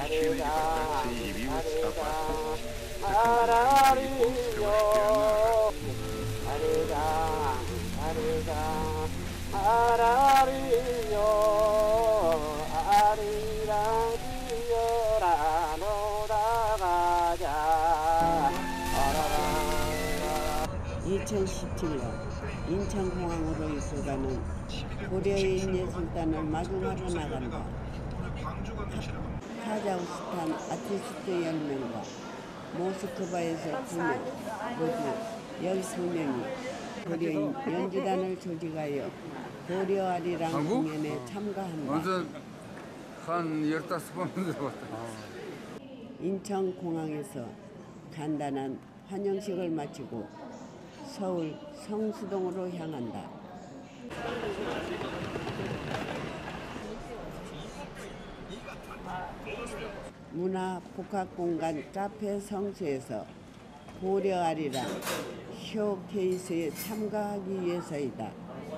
아라리요 아리랑 뛰어라 놀아가자. 2017년 인천공항으로 입국하는 고려인 예술단을 마중하러 나간다. 카자흐스탄 아티스트 10명과 모스크바에서 2명, 모두 12명이 고려인 연주단을 조직하여 고려아리랑 공연에 참가한다. 한 15번 들어봤다. 인천공항에서 간단한 환영식을 마치고 서울 성수동으로 향한다. 문화복합공간 카페 성수에서 고려아리랑 쇼케이스에 참가하기 위해서이다.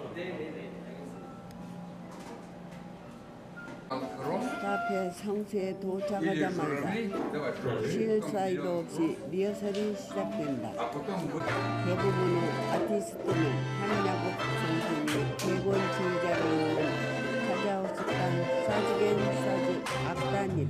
카페 성수에 도착하자마자 쉴 사이도 없이 리허설이 시작된다. 대부분의 아티스트는 한야국 선생이 객원 지휘자로 있는 카자흐스탄 사즈겐 사즈 악단이다.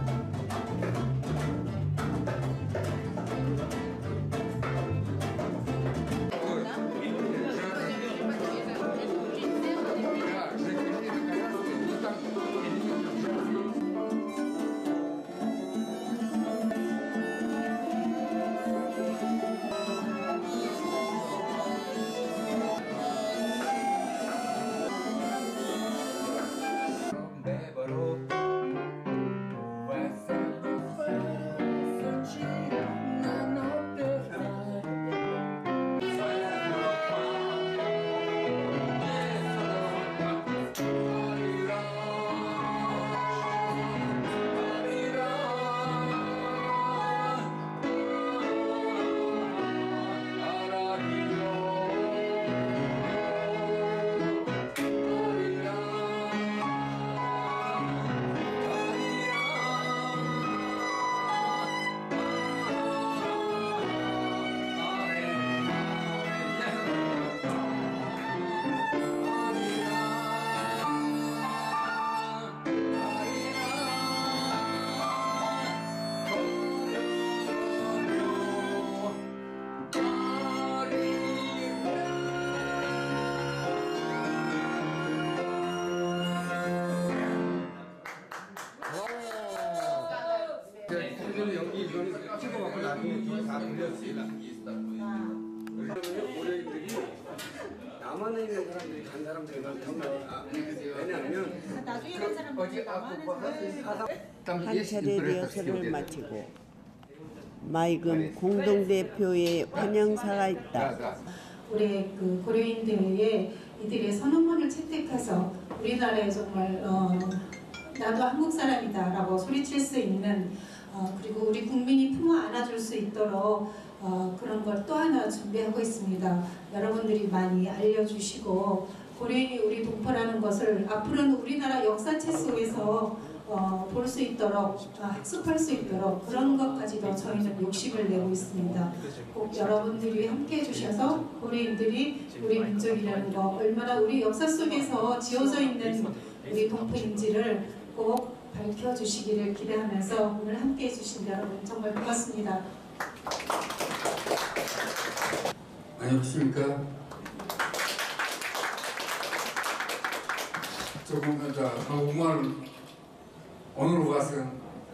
연기 찍어갖고 나중에 다 돌렸습니다. 고려인들이 남한에 있는 사람들이 간 사람들이 많단 왜냐하면 나중에 간 사람들이 한 차례 리허설을 마치고 마이금 공동대표의 환영사가 있다. 우리 그 고려인들의 이들의 선언문을 채택해서 우리나라에 정말 나도 한국 사람이다라고 소리칠 수 있는 그리고 우리 국민이 품어 안아줄 수 있도록 그런 걸 또 하나 준비하고 있습니다. 여러분들이 많이 알려주시고 고려인이 우리 동포라는 것을 앞으로는 우리나라 역사책 속에서 볼 수 있도록 학습할 수 있도록 그런 것까지도 저희는 욕심을 내고 있습니다. 꼭 여러분들이 함께 해주셔서 고려인들이 우리 민족이라는 거 얼마나 우리 역사 속에서 지어져 있는 우리 동포인지를 꼭 밝혀주시기를 기대하면서 오늘 함께 해주신 여러분 정말 고맙습니다. 안녕하십니까. 조금 한국말 오늘 와서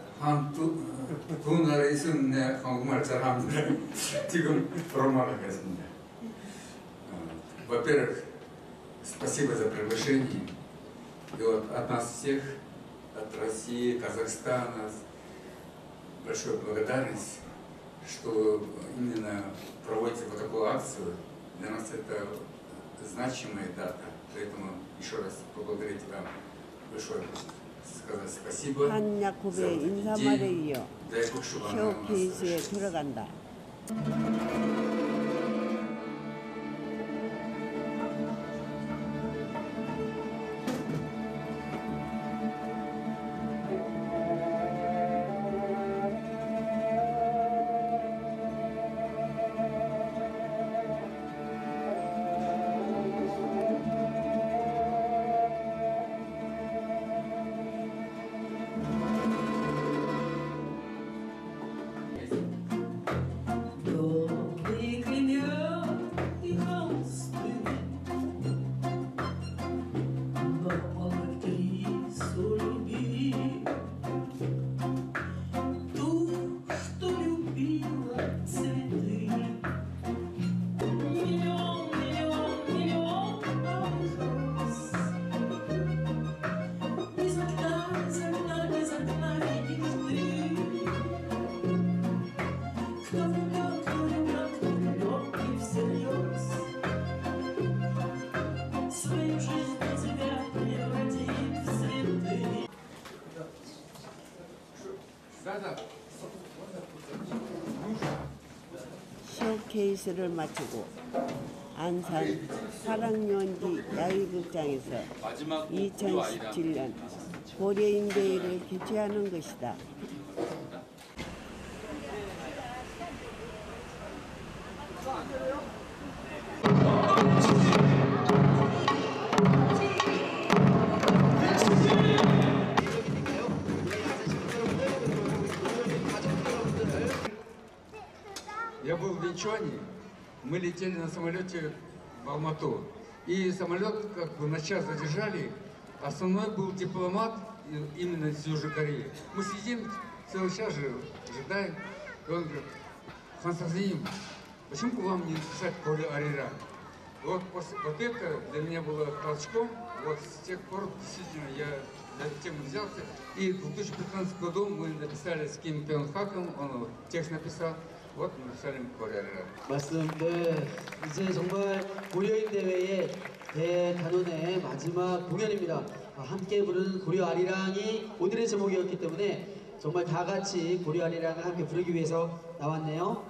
두 나라에 있었는데 한국말 잘합니다. 지금 돌아말 하겠습니다. Во-первых, спасибо за приглашение. И вот от нас всех, от России, Казахстана, большая благодарность, что именно проводите вот такую акцию. Для нас это значимая дата, поэтому еще раз поблагодарить вам большое, сказать спасибо. 한 야쿠브의 인사말에 이어 쇼케이스에 들어간다. 쇼케이스를 마치고 안산 사랑연기 야외극장에서 2017년 고려인데이를 개최하는 것이다. Я был в Инчоне, мы летели на самолете в Алмату, и самолет как бы на час задержали, основной был дипломат именно из Южной Кореи. Мы сидим целый час же, ожидаем, и он говорит: Хансазим, почему бы вам не написать Корея Арира? Вот это для меня было толчком, вот с тех пор действительно я за эту тему взялся, и в 2015 году мы написали с Ким Пён Хаком, он текст написал. Вот мы написали Корея Арира. 말씀, 네, 이제 정말 고려인 대회의 대단원의 마지막 공연입니다. 함께 부르는 고려 아리랑이 오늘의 제목이었기 때문에 정말 다 같이 고려 아리랑을 함께 부르기 위해서 나왔네요.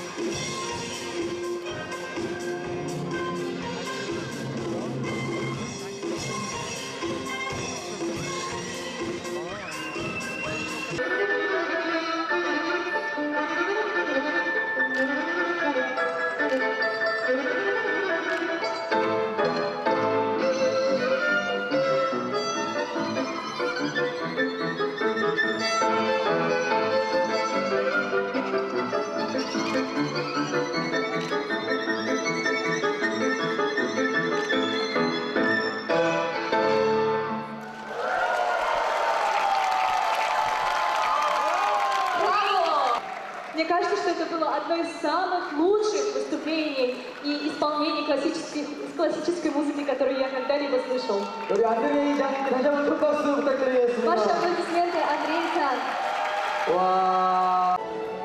Мне кажется, что это было одно из самых лучших выступлений и исполнений классической музыки, которую я когда-либо слышал. 우리 안드레이 장 다시 한번 큰 박수 부탁드리겠습니다. Ваши аплодисменты, Андрей Цан. 와.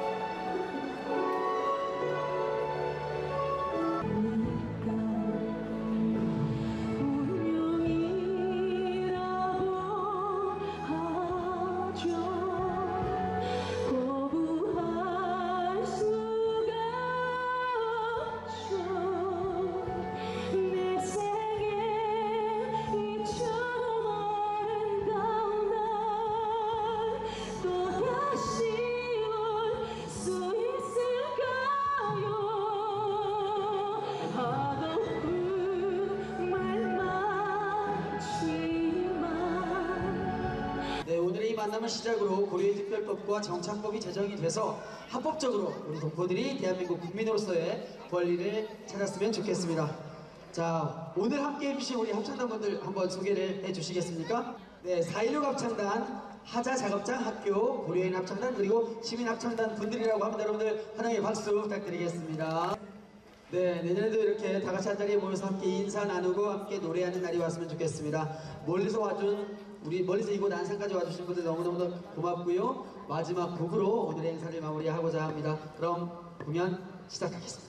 네, 오늘의 이 만남을 시작으로 고려인 특별법과 정착법이 제정이 돼서 합법적으로 우리 동포들이 대한민국 국민으로서의 권리를 찾았으면 좋겠습니다. 자, 오늘 함께 해주신 우리 합창단분들 한번 소개를 해주시겠습니까? 네, 4.16 합창단, 하자 작업장 학교, 고려인 합창단, 그리고 시민 합창단 분들이라고 합니다. 여러분들 환영의 박수 부탁드리겠습니다. 네, 내년에도 이렇게 다 같이 한자리에 모여서 함께 인사 나누고 함께 노래하는 날이 왔으면 좋겠습니다. 멀리서 이곳 안산까지 와주신 분들 너무너무 고맙고요. 마지막 곡으로 오늘의 행사를 마무리하고자 합니다. 그럼 공연 시작하겠습니다.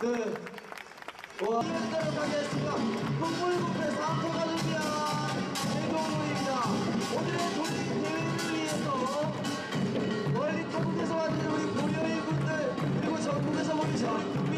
네. 와, 이어지도록 하겠습니다. 동물국회 4호가 준비한 대동호입니다. 오늘의 도시 대회를 위해서 멀리 타국에서 왔는 우리 고려인 분들 그리고 전국에서 모이신